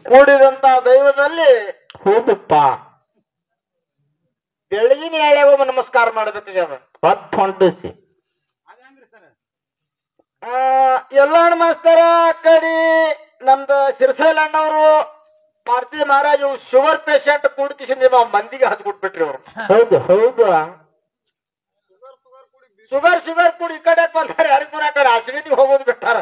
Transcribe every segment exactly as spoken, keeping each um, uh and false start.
ಕೂಡಿದಂತ ದೈವದಲ್ಲಿ ಹೌದಪ್ಪ. ಬೆಳಗಿನ ಎಳೆಗೊಮ್ಮೆ ನಮಸ್ಕಾರ ಮಾಡಬೇಕಾಗ್ಯದ. ಹೊತ್ತು ಹೊಂಟಿಸಿ ಆ ಎಲ್ಲಣ್ಣ ಮಾಸ್ತರ ಕಡಿ ನಮ್ದು ಸಿರ್ಸೈಲ್ ಅಣ್ಣವರು ಪಾರ್ಸಿ ಮಹಾರಾಜ್ ಶುಗರ್ ಪೇಷಂಟ್ ಕೂಡ್ಕಿಸಿ ನಿಮ್ಮ ಮಂದಿಗೆ ಹಚ್ಕೊಟ್ಬಿಟ್ರಿ ಅವರು. ಹೌದು ಹೌದು. ಶುಗರ್ ಶುಗರ್ ಕೂಡಿ ಈ ಕಡೆ ಬಂದಾರೆ ಹರಿಪುರ ಕಡೆ ಅಶ್ವಿನಿಗೆ ಹೋಗೋದು ಬಿಟ್ಟಾರ.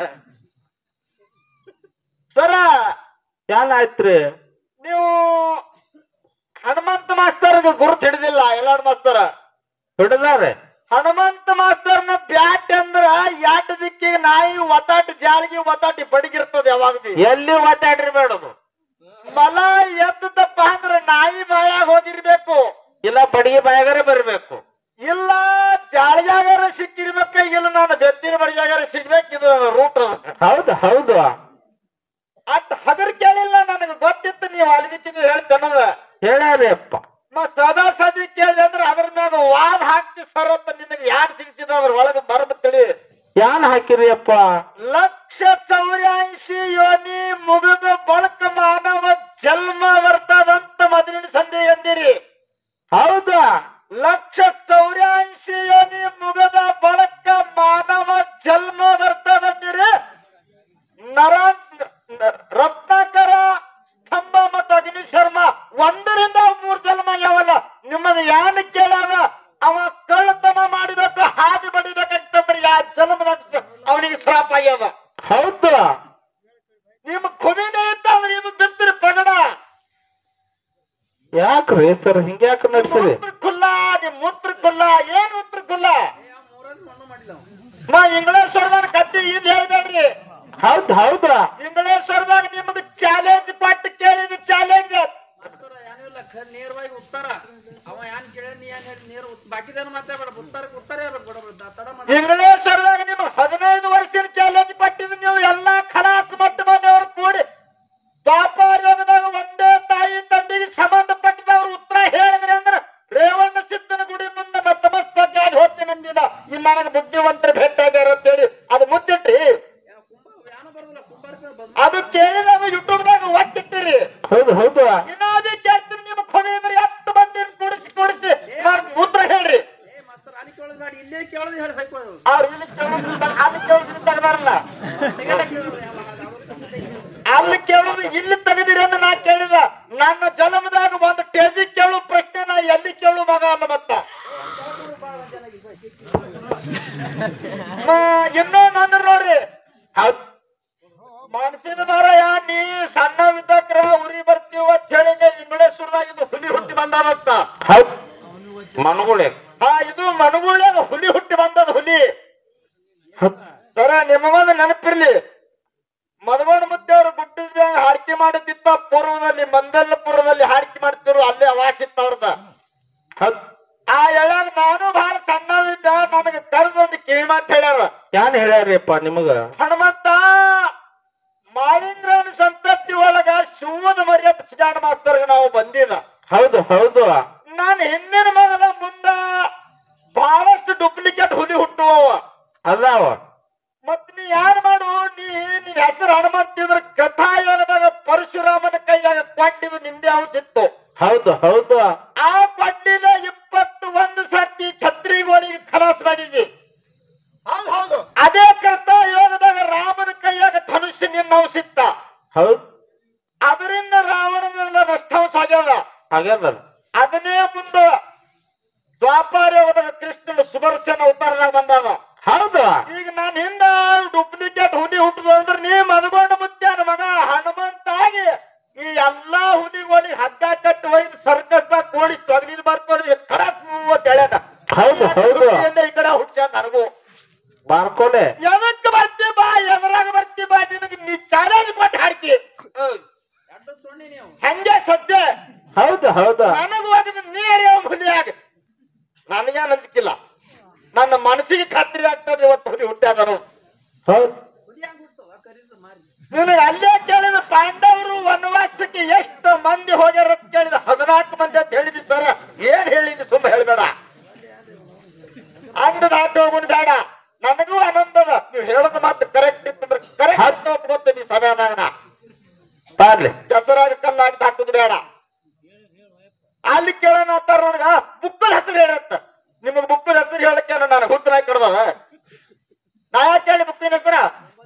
ಸರ ಏನಾಯ್ತ್ರಿ? ನೀವು ಹನುಮಂತ ಮಾಸ್ತರ್ಗೆ ಗುರುತು ಹಿಡಿದಿಲ್ಲ. ಎಲ್ಲಾಡ್ ಮಾಸ್ತರ ಹಿಡಿದಾರೆ. ಹನುಮಂತ ಮಾಸ್ತರ್ನ ಬ್ಯಾಟ್ ಅಂದ್ರ ಯಾಟ್ ದಿಕ್ಕಿಗೆ ನಾಯಿ ಒತ್ತಾಟಿ ಜಾಳಿಗೆ ಒತ್ತಾಟಿ ಬಡಿಗಿರ್ತದ. ಯಾವಾಗ ಬಿ ಎಲ್ಲಿ ಒತ್ತಾಡ್ರಿ ಬೇಡದು. ಮಲ ಎದ್ದಪ್ಪ ಅಂದ್ರೆ ನಾಯಿ ಬಾಯಾಗ ಹೋಗಿರ್ಬೇಕು, ಇಲ್ಲ ಬಡಿಗೆ ಬಾಯಾಗಾರ ಬರ್ಬೇಕು, ಇಲ್ಲ ಜಾಳಿಯಾಗಾರ ಸಿಕ್ಕಿರ್ಬೇಕ, ಇಲ್ಲ ನಾನು ಬೆತ್ತಿನ ಬಡಿಯಾಗಾರ ಸಿಗ್ಬೇಕು. ಇದು ನನ್ನ ರೂಟ್. ಹೌದು ಹೌದು. ಅಟ್ ಹಗರ್ ಕೇಳಿಲ್ಲ, ನನಗೆ ಗೊತ್ತಿತ್ತು ನೀವು ಅಲ್ಲಿಗೆ ಹೇಳ್ತೇನದ ಹೇಳ್ಯಾರಿ ಅಪ್ಪ. ಸದಾ ಸದಿ ಕೇಳಿದೆ ಅಂದ್ರೆ ಅದ್ರ ಮ್ಯಾಗ ವಾದ ಹಾಕ್ತಿ ಸರ್ ಅಂತ ನಿನಗೆ ಯಾರು ಸಿಗಿಸಿದ ಅದ್ರ ಒಳಗೆ ಬರಬತ್ತಳಿ ಯಾನ್ ಹಾಕಿರಿ ಅಪ್ಪ? ಲಕ್ಷ ಚೌರ್ಯಾಯಿಸಿ ಯೋನಿ ಮುಗಿದ ಬಳಕ ಮಾನವ ಜನ್ಮ ಬರ್ತದಂತ ಮೊದಲಿನ ಸಂಧಿ ಎಂದಿರಿ. ಹೌದಾ? ಲಕ್ಷ ಚೌರ್ಯಾಯಿಸಿ ಯೋನಿ ಮುಗಿದ ಬಳಕ ಮಾನವ ಜನ್ಮ ಬರ್ತದಂದಿರಿ. ನರ ರತ್ನಾಕರ ಸ್ತಂಭ ಮತ್ತು ಅಗ್ನಿ ಶರ್ಮ ಒಂದರಿಂದ ಮೂರು ಜನ್ಮ ಯಾವಲ್ಲ. ನಿಮ್ಮದು ಯಾನ ಕೇಳಾದ ಅವ ಕಳ್ಳತನ ಮಾಡಿದಕ್ಕ ಹಾದಿ ಬಡಿಬೇಕಂತಂದ್ರೆ ಯಾ ಜನ್ಮದಾಗ ಅವನಿಗೆ ಶ್ರಾಪ ಆಗ್ಯದ. ಹೌದು. ನಿಮ್ಮ ಕೊನೆನೇ ಇತ್ತ ಅಂದ್ರೆ ಇದು ಬಿತ್ತರಿ ಪಗಡ. ಯಾಕ್ರಿ ಸರ್ ಹಿಂಗ್ಯಾಕ ನಡ್ಸಿರಿ? ಮೂತ್ರ ಕುಲ್ಲ ನಿಮ್ ಮೂತ್ರ ಕುಲ್ಲ ಏನ್ ಮೂತ್ರ ಕುಲ್ಲ? ನಾ ಇಂಗ್ಲೇಶ್ವರದಾಗ ಕತ್ತಿ ಇದು ಹೇಳ್ಬೇಡ್ರಿ. ಹೌದ್ ಹೌದ. ಇಂಗ್ಲೇಶ್ವರದಾಗ ನಿಮ್ದು ಚಾಲೆಂಜ್ ಕೊಟ್ಟು ಕೇಳಿದ ಚಾಲೆಂಜ್ ನೇರವಾಗಿ ಉತ್ತರ ಅವ ಏನ್ ಕೇಳ ನೀ ಏನ್ ಹೇಳಿ ನೇರ ಬಾಕಿದೇನು ಮಾತಾಡ ಉತ್ತರಕ್ಕೆ ಉತ್ತರ ಹೇಳ್ಬೇಕು. ಇಂಗ್ಲೇಶ್ವರದಾಗ ನಿಮ್ಗೆ ಹದಿನೈದು ವರ್ಷದ ಚಾಲೆಂಜ್ ಕೊಟ್ಟಿದ್ದು ನೀವು ಎಲ್ಲಾ ಖಲಾಸ್ ಮಟ್ಟ ಮನೆಯವರು ಕೂಡಿ ದ್ವಾಪಾರದಾಗ ಒಂದೇ ತಾಯಿ ತಂದೆಗೆ ಸಂಬಂಧಪಟ್ಟಿದವ್ರು ಉತ್ತರ ಹೇಳಿದ್ರಿ ಅಂದ್ರೆ ರೇವಣ್ಣ ಸಿದ್ದನ ಗುಡಿ ಮುಂದೆ ನತಮಸ್ತಕ ಹೋಗ್ತೀನಿ ಅಂದಿದ. ಇಲ್ಲಿ ನನಗೆ ಬುದ್ಧಿವಂತರ ಭೇಟಿಯಾಗ್ಯಾರ ಅಂತೇಳಿ ಅದು ಮುಚ್ಚಿಟ್ರಿ. ಅದು ಕೇಳಿದ ಯೂಟ್ಯೂಬ್ದಾಗ ಒಟ್ಟಿಟ್ಟಿರಿ. ಹೌದು ಹೌದು. ಇನ್ನಾದೇ ಕೇಳ್ತೀನಿ ನಿಮ್ಮ ಕೊನೆ ಅಂದ್ರೆ ಎಷ್ಟು ಮಂದಿ ಕೂಡಿಸಿ ಕೂಡಿಸಿ ಉತ್ತರ ಹೇಳ್ರಿ. ಇಲ್ಲೇ ಕೇಳೋದು ಹೇಳಿ ಅವ್ರು ಇಲ್ಲಿ ಕೇಳೋದು ಅಲ್ಲಿ ಕೇಳೋದು ತೆಗದಾರಲ್ಲ, ಅಲ್ಲಿ ಕೇಳೋದು ಇಲ್ಲಿ ತೆಗೆದಿರಿ ಅಂತ ನಾ ಕೇಳಿದ. ನನ್ನ ಜನ್ಮದಾಗ ಒಂದು ಟೇಜಿ ಕೇಳು ಪ್ರಶ್ನೆ ನಾ ಎಲ್ಲಿ ಕೇಳು ಮಗ ಅನ್ನ ಮತ್ತ ಇನ್ನೊಂದು ನೋಡ್ರಿ. ಮನಸ್ಸಿನ ಮಾರಾಯ ನೀ ಸಣ್ಣವಿದ್ದಕ್ರ ಉರಿ ಬರ್ತೀವ ಅಂತ ಹೇಳಿದ್ರೆ ಇಂಗ್ಲೇಶ್ವರದಾಗ ಇದು ಹುಲಿ ಹುಟ್ಟಿ ಬಂದದಂತ. ಹೌದ್ ಮನಗುಳೆ. ಹಾ ಇದು ಮನಗುಳೆ ಹುಲಿ ಹುಟ್ಟಿ ಬಂದದ ಹುಲಿ. ಸರ ನಿಮಗೊಂದು ನೆನಪಿರ್ಲಿ, ಮದಗೊಂಡ ಮುದ್ದೆ ಅವರು ಗುಡ್ಡಿದ ಹಾಡಿಕೆ ಮಾಡುತ್ತಿತ್ತ ಪೂರ್ವದಲ್ಲಿ ಮಂದಲ್ಲಪುರದಲ್ಲಿ ಹಾಡಿಕೆ ಮಾಡ್ತಿರು, ಅಲ್ಲೇ ಅವಾಸ ಇತ್ತ ಅವ್ರದ. ಆ ಹೇಳಾಗ ನಾನು ಬಹಳ ಸಣ್ಣವಿದ್ದ, ನನಗೆ ಕರೆದೊಂದು ಕಿವಿ ಮಾತು ಹೇಳ್ಯಾರ. ಯಾನ್ ಹೇಳ್ಯಾರಿಪ್ಪ ನಿಮಗ? ಹನುಮಂತ ಮಾಳಿಂಗ್ರನ ಸಂತತಿ ಒಳಗ ಶಿವದ ಮರ್ಯಾದ ಸಿಜಾಣ ಮಾಸ್ತರ್ಗೆ ನಾವು ಬಂದಿಲ್ಲ. ಹೌದು ಹೌದು. ನಾನು ಹಿಂದಿನ ಮಗನ ಮುಂದ ಬಹಳಷ್ಟು ಡೂಪ್ಲಿಕೇಟ್ ಹುಲಿ ಹುಟ್ಟುವವ ಅದಾವ. ಮತ್ ನೀ ಯಾರು ಮಾಡು, ನೀ ನಿನ್ ಹೆಸರು ಹನುಮಂತಿದ್ರ ಕಥಾಯನದಾಗ ಪರಶುರಾಮನ ಕೈಯಾಗ ಕೊಂಡಿದ್ದು ನಿಂದೆ ಅವಸಿತ್ತು. ಹೌದು ಹೌದು. ಆ ಕೊಂಡಿನ ಇಪ್ಪತ್ತು ಒಂದು ಸರ್ತಿ ಛತ್ರಿಗೋಳಿಗೆ ಖಲಾಸ್ ಮಾಡಿದಿ. ಅದೇ ಕರ್ತ ಯೋಗದಾಗ ರಾಮನ ಕೈಯಾಗ ಧನುಷ್ಯ ನಿನ್ನ ಅವಸಿತ್ತ. ಹೌದು. ಅದರಿಂದ ರಾವಣನೆಲ್ಲ ನಷ್ಟಾಂಶ ಆಗ್ಯದ ಆಗ್ಯದ. ಅದನ್ನೇ ಮುಂದೆ ದ್ವಾಪಾರ ಯೋಗದಾಗ ಕೃಷ್ಣನ ಸುದರ್ಶನ ಅವತಾರದಾಗ ಬಂದಾಗ. ಹೌದು. ಈಗ ನಾನು ಹಿಂದ ಡೂಪ್ಲಿಕೇಟ್ ಹುಲಿ ಹುಟ್ಟುದು ಅಂದ್ರೆ ನೀ ಮದಗೊಂಡ ಮುತ್ಯಾನ ಮಗ ಹನುಮಂತಾಗಿ ಈ ಎಲ್ಲಾ ಹುಲಿಗಳಿಗೆ ಹಗ್ಗ ಕಟ್ಟು ಒಯ್ದು ಸರ್ಕಸ್ದಾಗ ಕೋಡಿಸಿ ತೊಗಲಿದ್ ಬರ್ಕೊಳ್ಳಿ ಕರಸ್ ಅಂತ ಹೇಳ್ಯಾನ. ಹೌದು ಹೌದು. ಈ ಕಡೆ ಹುಟ್ಸ್ಯಾನ ನನಗೂ ಬಾರ್ಕೋಲೆ. ಎದಕ್ಕೆ ಬರ್ತಿ ಬಾ, ಎದರಾಗ ಬರ್ತಿ ಬಾ, ನಿನಗೆ ನೀ ಚಾಲೆಂಜ್ ಕೊಟ್ಟು ಹಾಡ್ತಿ ಹಂಗೆ ಸಜ್ಜೆ. ಹೌದು ಹೌದು. ನನಗೂ ಅದನ್ನ ನೀರೇ ಹುಲಿಯಾಗ ನನಗೇನು ಅಂಜಿಕಿಲ್ಲ. ನನ್ನ ಮನಸ್ಸಿಗೆ ಖಾತ್ರಿ ಆಗ್ತದೆ ಇವತ್ತು ಹುಲಿ ಹುಟ್ಟ್ಯಾದರು. ಹೌದು. ನಿನಗೆ ಅಲ್ಲೇ ಕೇಳಿದ ಪಾಂಡವರು ವನವಾಸಕ್ಕೆ ಎಷ್ಟು ಮಂದಿ ಹೋಗ್ಯಾರ ಅಂತ ಕೇಳಿದ ಹದಿನಾಲ್ಕು ಮಂದಿ ಅಂತ ಹೇಳಿದ್ವಿ ಸರ್. ಏನ್ ಹೇಳಿದ್ವಿ ಸುಮ್ಮ ಹೇಳ್ಬೇಡ, ಅಂದ ದಾಟಿ ಹೋಗುನ್ ಬೇಡ. ನನಗೂ ಆನಂದದ ನೀವು ಹೇಳೋದು ಮಾತು ಕರೆಕ್ಟ್ ಇತ್ತಂದ್ರೆ ಕರೆಕ್ಟ್ ಒಪ್ಕೊತೀನಿ ಸಮಯದಾಗ. ಬರ್ಲಿ ಕೆಸರಾಗ ಕಲ್ಲಾಗಿ ಹಾಕುದು ಬೇಡ. ಅಲ್ಲಿ ಕೇಳೋಣ ಅಂತಾರ ನನಗ ಬುಕ್ಕದ ಹೆಸರು ಹೇಳತ್ತ. ನಿಮಗ್ ಬುಕ್ಕದ ಹೆಸರು ಹೇಳಕ್ಕೆ ನಾನು ಹುತ್ತರಾಗಿ ಕಡ್ದವ. ನಾ ಯಾಕೆ ಹೇಳಿ ಬುಕ್ಕಿನ ಹೆಸರ?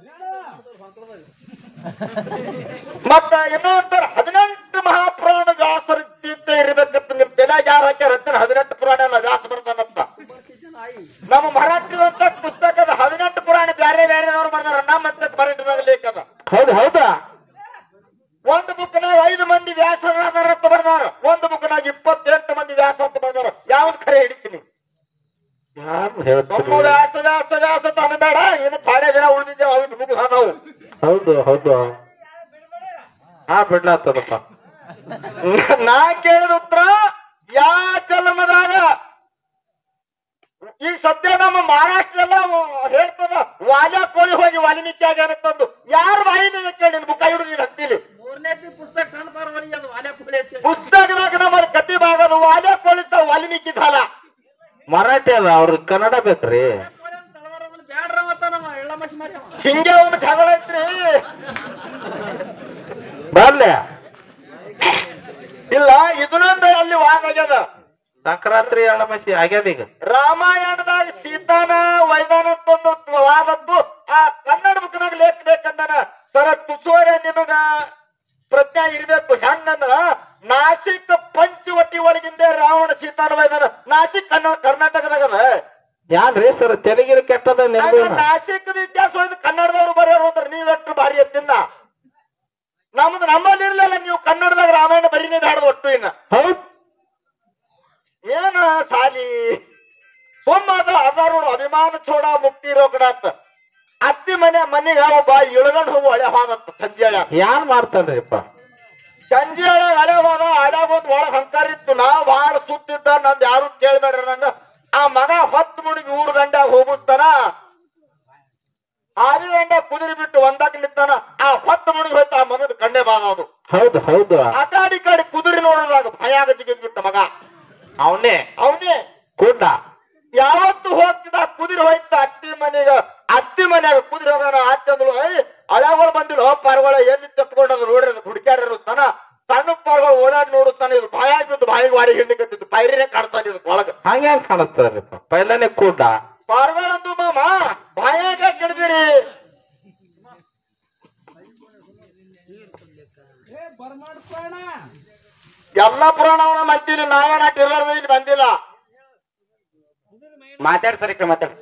ಮತ್ತ ಏನೋ ಅಂತಾರ ಹದಿನೆಂಟು ಮಹಾಪುರಾಣ ವ್ಯಾಸರ ಚಿಂತೆ ಇರ್ಬೇಕಂತ ನಿಮ್ ತಲೆಯಾಗ ಯಾರು ಹಾಕ್ಯಾರ ಅಂತಾರ. ಹದಿನೆಂಟು ಪುರಾಣ ಎಲ್ಲ ವ್ಯಾಸ ಬರ್ತಾನಂತ. ನಮ್ಮ ಮರಾಠಿದಂತ ಪುಸ್ತಕದ ಹದಿನೆಂಟು ಪುರಾಣ ಬ್ಯಾರೆ ಬ್ಯಾರೆದವ್ರು ಬರ್ದಾರ. ನಮ್ಮ ಅಂತ ಮರಾಠಿದಾಗ ಲೇಖ ಅದ. ಹೌದು ಹೌದಾ ಒಂದು ಬುಕ್ನಾಗ ಐದು ಮಂದಿ ವ್ಯಾಸರಾದಾರ ಅಂತ ಬರ್ದಾರ. ಒಂದು ಬುಕ್ನಾಗ ಇಪ್ಪತ್ತೆಂಟು ಮಂದಿ ವ್ಯಾಸ ಅಂತ ಬರ್ದಾರ. ಯಾವ್ದು ಖರೆ ಹಿಡಿತೀನಿ? ಯಾರು ನಮ್ಮ ಹೇಳ್ತಾರೆ ವ್ಯಾಸ ವ್ಯಾಸ ವ್ಯಾಸ ಅಂತ ಅನ್ನಬೇಡ. ಇನ್ನು ಬಾಳೆ ಜನ ಉಳಿದಿದ್ದೇವೆ ಅವ್ರು ಮುಗಿದ ನಾವು. ಹೌದು ಹೌದು ಹಾ ಬಿಡ್ಲಾತದಪ್ಪ. ನಾ ಕೇಳಿದ ಉತ್ತರ ಯಾ ಜನ್ಮದಾಗ ಈ ಸದ್ಯ ನಮ್ಮ ಮಹಾರಾಷ್ಟ್ರ ಎಲ್ಲ ಹೇಳ್ತದ ವಾಲ್ಯ ಕೋಳಿ ಹೋಗಿ ವಾಲ್ಮೀಕಿ ಆಗ್ಯಾನಂತಂದು. ಯಾರು ವಾಹಿನಿ ಕೇಳಿ ಬುಕ್ಕ ಹಿಡಿದು ಹತ್ತಿಲಿ ಮೂರನೇ ಪುಸ್ತಕ ಸಣ್ಣ ಪಾರ್ವಳಿ ಅದು ವಾಲೆ ಪುಳಿ ಐತಿ. ಪುಸ್ತಕದಾಗ ನಮ್ಮ ಕತಿ ಭಾಗದ ವಾಲ್ಯ ಕೋಳಿ ಸಹ ವಾಲ್ಮೀಕಿ ಸಾಲ ಮರಾಠಿ ಅದ ಅವ್ರ ಕನ್ನಡ ಬೇಕ್ರಿ. ಬ್ಯಾಡ್ರ ಮತ್ತ ನಮ್ಮ ಎಳ್ಳ ಮಸಿ ಮಾರಿ ಅವ. ಹಿಂಗೆ ಒಂದು ಜಗಳ ಐತ್ರಿ. ಬರ್ಲಿ ಇಲ್ಲ ಇದನ್ನೊಂದು ಅಲ್ಲಿ ವಾದ ಆಗ್ಯದ. ಸಂಕ್ರಾಂತಿ ಎಳ್ಳಮಸಿ ಆಗ್ಯದ ಈಗ. ರಾಮಾಯಣದಾಗ ಸೀತಾನ ವೈದಾನ ಅಂತಂದು ವಾದದ್ದು ಆ ಕನ್ನಡ ಬುಕ್ನಾಗ ಲೇಖ ಬೇಕಂದಾನ. ಸರ ತುಸೋರೆ ನಿಮಗ ಪ್ರಜ್ಞೆ ಇರ್ಬೇಕು. ಹೆಂಗಂದ್ರ ನಾಸಿಕ್ ಪಂಚವಟಿ ಒಳಗಿಂದ ರಾವಣ ಸೀತಾನ ವೈದಾನ ನಾಸಿಕ್ ಕನ್ನಡ ಕರ್ನಾಟಕದಾಗದ. ಯಾನ್ರಿ ಸರ್ ತೆಲುಗಿನ ಕೆಟ್ಟದ ನೆನಪು. ನಾಸಿಕದ ಇತಿಹಾಸ ಒಂದು ಕನ್ನಡದವ್ರು ಬರೆಯೋರು ಅಂದ್ರೆ ನೀವೆಷ್ಟು ಭಾರಿ ಎತ್ತಿನ. ನಮ್ದು ನಮ್ಮಲ್ಲಿ ಇರ್ಲಿಲ್ಲ. ನೀವು ಕನ್ನಡದಾಗ ರಾಮಾಯಣ ಬರೀನೇ ಬೇಡದ ಒಟ್ಟು. ಇನ್ನ ಹೌದು ಏನ ಸಾಲಿ ಸೋಮಾದ ಅದಾರು ಅಭಿಮಾನ ಚೋಡ ಮುಕ್ತಿ ರೋಗಡ ಅಂತ ಅತ್ತಿ ಮನೆ ಮನೆಗೆ ಒಬ್ಬ ಇಳ್ಕೊಂಡು ಹೋಗು ಹಳೆ ಹೋದತ್ತ. ಸಂಜೆ ಯಾನ್ ಮಾಡ್ತಾನ್ರಿಪ್ಪ. ಸಂಜೆ ಹಳೆ ಹೋದ ಹಳೆ ಹೋದ್ ಒಳಗ್ ಹಂಕಾರ ಇತ್ತು. ನಾ ಬಾಳ ಸುತ್ತಿದ್ದ ನಂದು ಯಾರು ಕೇಳ್ಬೇಡ್ರಿ ನಂಗ. ಆ ಮಗ ಹೊತ್ತು ಮುಣಿಗೆ ಊರು ದಂಡ ಹೋಗಿಸ್ತಾನ. ಆದಿ ದಂಡ ಕುದುರೆ ಬಿಟ್ಟು ಒಂದಕ್ಕೆ ನಿಂತಾನ. ಆ ಹೊತ್ತು ಮುಣಿಗೆ ಹೋಯ್ತು ಆ ಮಗದ ಕಣ್ಣೆ ಬಾಗೋದು. ಹೌದು ಹೌದು ಆ ಕಾಡಿ ಕಾಡಿ ಕುದುರೆ ನೋಡೋದಾಗ ಭಯಾಗ ಜಿಗಿದ್ಬಿಟ್ಟ ಮಗ. ಅವನೇ ಅವನೇ ಕೂಟ ಯಾವತ್ತು ಹೋಗ್ತಿದ್ದ ಕುದುರೆ ಹೋಯ್ತ ಅತ್ತಿ ಮನೆಗ. ಅತ್ತಿ ಮನ್ಯಾಗ ಕುದುರೆ ಹೋಗೋಣ ಅತ್ತಂದ್ರು ಹಳೆಗಳು ಬಂದಿಲ್ಲ. ಪಾರ್ಗಳ ಎಲ್ಲಿ ತಪ್ಕೊಂಡದು ನೋಡ್ರಿ ಅದು ಹುಡುಕ್ಯಾರ ತಾನ. ಸಣ್ಣ ಪಾರ್ಗಳು ಓಡಾಡಿ ನೋಡುತ್ತಾನೆ. ಇದು ಭಯ ಬಿದ್ದು ಬಾಯಿಗೆ ವಾಡಿ ಹಿಂಡಿಕತ್ತಿದ್ದು ಪೈರಿನೇ ಕಾಡ್ತಾನೆ ಇದು ಒಳಗ. ಹಂಗ ಕಾಣಿಸ್ತಾರಪ್ಪ ಪೈಲನೆ ಕೂಟ ಪಾರ್ಗಳಂದು ಮಾಮ ಬಾಯಾಗ ಕೆಡ್ದಿರಿ. ಎಲ್ಲ ಪುರಾಣವನ್ನ ಮಂತೀನಿ ನಾವೇನ ಇರ್ಲಾರ್ದು ಇಲ್ಲಿ ಬಂದಿಲ್ಲ. ಮಾತಾಡ್ ಸರಿ ಮಾತಾಡ್.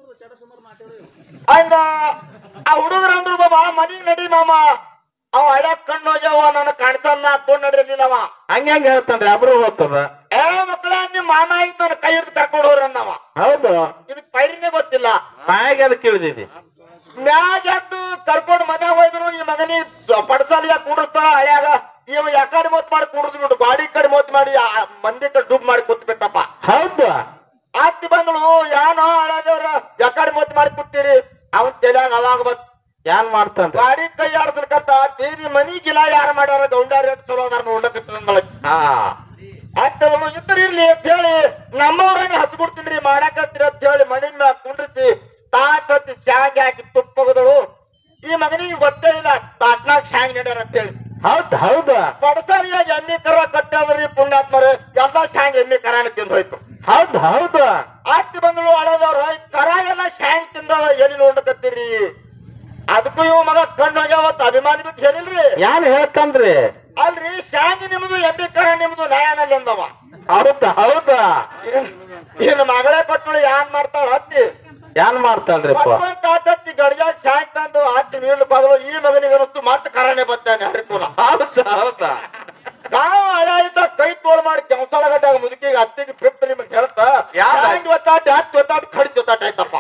ಹಂಗ ಆ ಹುಡುಗರಂದ್ರು ಬಾಬಾ ಮನಿಗ್ ನಡಿ ಮಾಮ. ಅವ ಹಳ್ಯಾಕ್ ಕಣ್ಣು ಹೋಗ್ಯಾವ ನನ್ನ ಕಾಣಿಸಲ್ಲ ತೊಂಡ್ ನಡಿಲಿಲ್ಲವ. ಹಂಗ ಹೆಂಗ ಹೇಳ್ತಾನ್ರಿ ಅಬ್ರು ಹೋಗ್ತದ. ಏ ಮಕ್ಕಳ ನಿಮ್ ಮಾಮ ಆಯ್ತು ನನ್ನ ಕೈ ಹಿಡಿದು ಕರ್ಕೊಂಡು ಹೋಗ್ರಿ ಅನ್ನವ. ಹೌದು ಇದಕ್ ಪೈರಿನೇ ಗೊತ್ತಿಲ್ಲ. ಬಾಯಾಗ ಅದಕ್ಕೆ ಇಳಿದಿದೆ. ಮ್ಯಾಗ ಎದ್ದು ಕರ್ಕೊಂಡು ಮನ್ಯಾಗ ಹೋಯ್ದ್ರು. ಈ ಮಗನಿ ಪಡಸಾಲಿಯಾಗ ಕೂಡಿಸ್ತಾರ ಹಳ್ಯಾಗ. ಇವ ಯಾಕಡೆ ಮೊತ್ ಮಾಡಿ ಕೂಡಿದ್ ಬಿಟ್ಟು ಗಾಡಿ ಕಡೆ ಮೊತ್ ಮಾಡಿ ಮಂದಿ ಕಡೆ ಡುಬ್ ಮಾಡಿ ಕೂತ್ ಬಿಟ್ಟಪ್ಪ. ಹೌದು ಆತಿ ಬಂದಳು ಯಾನೋ ಹಳದೇವ್ರ ಯಾಕಡೆ ಮೊತ್ ಮಾಡಿ ಕೂತೀರಿ. ಅವನ್ ತಲೆಯಾಗ ಅವಾಗ ಬತ್ ಯಾನ್ ಮಾಡ್ತಾನ್ರಿ. ಗಾಡಿ ಕೈ ಆಡ್ಸಲ್ಕತ್ತ ತೀರಿ ಮನಿ ಗಿಲ ಯಾರು ಮಾಡ್ಯಾರ ಗೌಂಡಾರಿ ಅಂತ ಚಲೋ ಅದಾರ ನೋಡ್ಲಕತ್ತ. ಹಾ ಆಗ್ತದಳು ಇದ್ರ ಇರ್ಲಿ ಅಂತ ಹೇಳಿ ನಮ್ಮವ್ರನ್ನ ಹಚ್ಬಿಡ್ತೀನಿ ಮಾಡಾಕತ್ತೀರಿ ಅಂತ ಹೇಳಿ ಮನಿ ಮ್ಯಾಗ ಕುಂಡ್ರಿಸಿ ತಾಟ್ ಹಚ್ಚಿ ಶಾಂಗ್ ಹಾಕಿ ತುಪ್ಪಗದಳು. ಈ ಮಗನಿಗೆ ಗೊತ್ತೇ ಇಲ್ಲ ತಾಟ್ನಾಗ ಶಾಂಗ್ ನಡ್ಯಾರ ಅಂತ ಹೇಳಿ. ಹೌದ್ ಹೌದು ಪಡಸಾರಿಯಾಗಿ ಎಮ್ಮಿ ಕರ ಕಟ್ಟಾದ್ರಿ ಪುಣ್ಯಾತ್ಮರು ಎಲ್ಲ ಶಾಂಗ್ ಎಮ್ಮಿ ಕರಾಣ ತಿಂದು ಹೋಯ್ತು. ಹೌದ್ ಹೌದು ಆಸ್ತಿ ಬಂದಳು ಹಳದವ್ರ ಕರ ಎಲ್ಲ ಶಾಂಗ್ ತಿಂದವ ಎಲ್ಲಿ ನೋಡ್ಲಕತ್ತೀರಿ. ಅದಕ್ಕೂ ಇವ ಮಗ ಕಣ್ಣು ಹೋಗ್ಯಾವತ್ತು ಅಭಿಮಾನಿ ಬಿಟ್ಟು ಹೇಳಿಲ್ರಿ. ಯಾನ್ ಹೇಳ್ತಾನ್ರಿ. ಅಲ್ರಿ ಶಾಂಗಿ ನಿಮ್ದು ಎಮ್ಮಿ ಕರ ನಿಮ್ದು ನ್ಯಾಯನಲ್ಲಿ ಅಂದವ. ಹೌದ ಹೌದ ಇನ್ನು ಮಗಳೇ ಕೊಟ್ಟಳು ಯಾನ್ ಮಾಡ್ತಾಳ ಹತ್ತಿ ಯಾನ್ ಮಾಡ್ತಾಳ್ರಿಪ್ಪ. ತಾಟ್ ಹಚ್ಚಿ ಗಡಿಯಾಗ ಶಾಂಗ್ ತಂದು ಹತ್ತಿ ನೀರು ಬದಲು ಈ ಮಗನಿಗೆ ಅನಿಸ್ತು ಮತ್ತೆ ಕರಾನೆ ಬರ್ತಾನೆ ಹರಿಪುರ. ಹೌದ ಹೌದ ನಾವು ಹಳೆಯಿದ್ದ ಕೈ ತೋಳು ಮಾಡಿ ಕೆಂಸಾಳ ಗಡ್ಡಾಗ ಮುದುಕಿಗೆ ಹತ್ತಿಗೆ ಫಿಫ್ತ್ ನಿಮಗೆ ಹೇಳ್ತಾ ಶಾಂಗ್ ಒತ್ತಾಟ ಹತ್ತಿ ಒತ್ತಾಟ ಕಡಿಸಿ ಒತ್ತಾಟ ಆಯ್ತಪ್ಪ.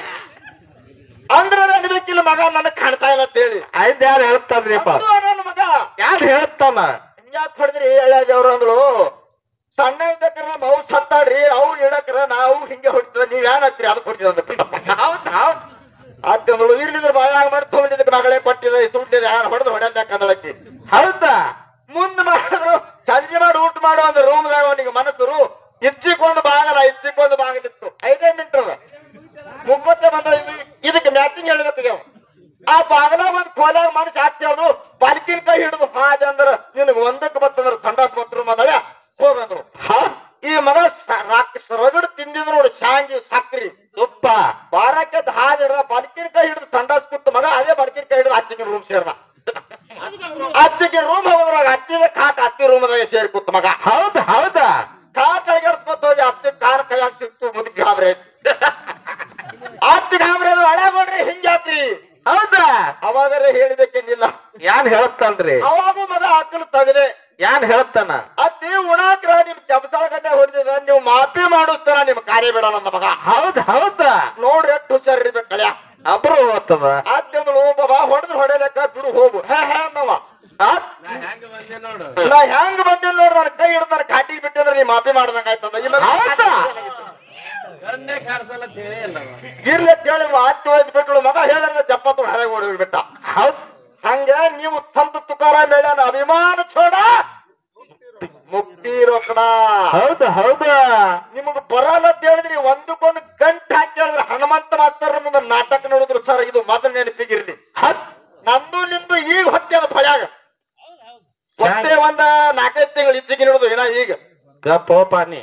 ಅಂದ್ರೆ ಅನ್ಬೇಕಿಲ್ಲ ಮಗ ನನಗ್ ಕಾಣ್ತಾ ಇಲ್ಲ ಅಂತ ಹೇಳಿ. ಐದ್ ಯಾರು ಹೇಳ್ತಾನ್ರಿಪ್ಪ. ನನ್ನ ಮಗ ಯಾರು ಹೇಳ್ತಾನ. ಹಿಂಗ್ಯಾಕ್ ಹೊಡೆದ್ರಿ ಹೇಳದೇವ್ರು ಅಂದ್ರು. ಸಣ್ಣ ಇದ್ದಕ್ರ ನಾವು ಸತ್ತಾಡ್ರಿ ಅವು ಇಡಕ್ರ ನಾವು ಹಿಂಗೆ ಹೊಡಿತದ ನೀವ್ ಏನ್ ಹತ್ರಿ ಅದಕ್ಕೆ ಹೊಡಿತದ. ಹೌದ್ ಹೌದ್ ಅತ್ತಂದ್ರು ಇರ್ಲಿದ್ರೆ ಬಾಯಾಗ ಮಾಡಿ ತಗೊಂಡಿದ್ದಕ್ಕೆ ಮಗಳೇ ಕೊಟ್ಟಿದ ಸುಟ್ಟಿದ ಯಾರು ಹೊಡೆದು ಹೊಡೆದಕ್ಕಂದಳಕ್ಕಿ. ಹೌದಾ ಮುಂದ್ ಮಾಡಿದ್ರು ಸಂಜೆ ಮಾಡಿ ಊಟ ಮಾಡೋ ಒಂದು ರೂಮ್ದಾಗ ಅವನಿಗೆ ಮನಸ್ಸರು ಇಚ್ಚಿಕೊಂಡು ಬಾಗಲ್ಲ ಇಚ್ಚಿಕೊಂಡು ಬಾಗಲಿತ್ತು. ಐದೇ ಮಿನಿಟ್ ಅದ ಮುಪ್ಪತ್ತೆ ಬಂದ ಇದಕ್ಕೆ ಮ್ಯಾಚಿಂಗ್ ಹೇಳ್ಬೇಕು. ಆ ಬಾಗಲ ಒಂದ್ ಕೋಲಾಗ ಮನುಷ್ಯ ಹಾಕ್ತೇವ್ರು ಬಲ್ಕಿನ ಕೈ ಹಿಡಿದು ಹಾ ಅಂದ್ರ ನಿನಗ್ ಒಂದಕ್ಕೆ ಬತ್ತಂದ್ರ ಸಂಡಾಸ್ ಬತ್ರು ಮದಳ ಹೋಗಂದ್ರು ಈ ಮಗ ರಗಡ್ ತಿಂದಿದ್ರು ನೋಡಿ ಶಾಂಗಿ ಸಕ್ರಿ ತುಪ್ಪ ಬಾರಕ್ಕೆ ಹಾದಿಡ ಬಲ್ಕಿನ ಕೈ ಹಿಡಿದು ಸಂಡಾಸ್ ಕುತ್ತ ಮಗ ಅದೇ ಬಲ್ಕಿನ ಕೈ ಹಿಡಿದು ಅಚ್ಚಿಗೆ ರೂಮ್ ಸೇರ್ದ ಅಚ್ಚಿಗೆ ರೂಮ್ ಹೋಗೋದ್ರಾಗ ಹತ್ತಿದ ಕಾಟ್ ಹತ್ತಿ ರೂಮ್ದಾಗ ಸೇರಿ ಕೂತ್ ಮಗ ಹೌದ ಹೌದಾ ಕಾರ್ ಕೈಗೆಡ್ಸ್ಕೊತ ಹೋಗಿ ಹತ್ತಿ ಕಾರ್ ಕೈಯಾಗ ಸಿಕ್ತು ಮುದುಕಿ ಗಾಬ್ರೆ ಹತ್ತಿ ಗಾಬ್ರೆ ಹಳೆ ನೋಡ್ರಿ ಹಿಂಗ್ಯಾತ್ರಿ ಹೌದಾ ಅವಾಗರೇ ಹೇಳಿಬೇಕೇನಿಲ್ಲ ಯಾನ್ ಹೇಳ್ತಾನ್ರಿ ಅವಾಗೂ ಮಗ ಹಾಕಲು ತೆಗದೆ ಯಾನ್ ಹೇಳ್ತಾನ ಅತ್ತಿ ಉಣಾಕ್ರ ನಿಮ್ ಚಮಸಾಳ ಗಡ್ಡೆ ಹೊಡೆದಿದ ನೀವು ಮಾಪಿ ಮಾಡಿಸ್ತಾರ ನಿಮ್ ಕಾರ್ಯ ಬಿಡ ನನ್ನ ಮಗ ಹೌದ್ ಹೌದಾ ನೋಡ್ರಿ ಎಷ್ಟು ಹುಷಾರಿರ್ಬೇಕು ಕಳ್ಯ ಅಬ್ರು ಹೋಗ್ತದ ಅತ್ತೆಂಗಳು ಬಾಬಾ ಹೊಡೆದ್ರು ಹೊಡೆಯಲಕ್ಕ ಬಿಡು ಹೋಗು ಹೇ ಹೇ ಅನ್ನವ ಹೆಂಗ ಬಂದೆ ನೋಡು ನಾ ಹೆಂಗ್ ಬಂದಿಲ್ಲ ನೋಡ್ರಿ ನನ್ನ ಕೈ ಹಿಡಿದ ನನ್ನ ಕಾಟಿಗೆ ಬಿಟ್ಟಿದ್ರೆ ನೀ ಮಾಪಿ ಮಾಡ್ದಂಗ ಆಯ್ತದ ಇಲ್ಲ ಕಣ್ಣೆ ಕಾಡ್ಸಲ್ಲ ತಿಳಿ ಇಲ್ಲ ಇರ್ಲಿ ಕೇಳಿ ಹತ್ತಿ ಒಯ್ದು ಬಿಟ್ಲು ಮಗ ಹೇಳಿದ್ರೆ ಚಪ್ಪತ್ತು ಹೊರಗೆ ಓಡಿ ಬಿಟ್ಟ ಹೌದ್ ಹಂಗೆ ನೀವು ಸಂತ ತುಕಾರಾಮ್ ಹೇಳ್ಯಾನ ಅಭಿಮಾನ ಚೋಡ ಮುಕ್ತಿ ರೊಕ್ಕಡ ಹೌದು ಹೌದಾ ನಿಮಗ್ ಬರಲ್ಲ ಅಂತ ಹೇಳಿದ್ರಿ ಒಂದಕ್ಕೊಂದು ಗಂಟೆ ಹಾಕಿ ಹೇಳಿದ್ರೆ ಹನುಮಂತ ಮಾಸ್ತರ್ ಮುಂದೆ ನಾಟಕ ನೋಡಿದ್ರು ಸರ್ ಇದು ಮೊದಲು ನೆನಪಿಗಿರ್ಲಿ ನಂದು ನಿಂದು ಈಗ ಹೊತ್ತೆದ ಫಳ್ಯಾಗ ಹೊಟ್ಟೆ ಒಂದ ನಾಲ್ಕೈದು ತಿಂಗಳು ಇಚ್ಚಿಗೆ ನೋಡುದು ಏನ ಈಗ ಗಪ್ಪೋಪ ನೀ